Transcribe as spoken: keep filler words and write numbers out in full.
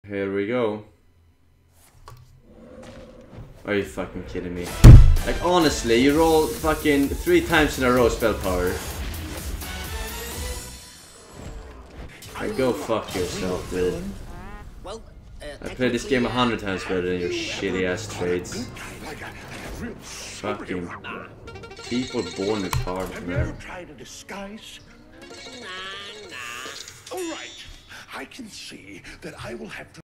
Here we go. Are you fucking kidding me? Like, honestly, you roll fucking three times in a row spell power. Like, go fuck yourself, dude. I played this game a hundred times better than your shitty ass trades. Fucking people born with cards, man. All right, I can see that I will have to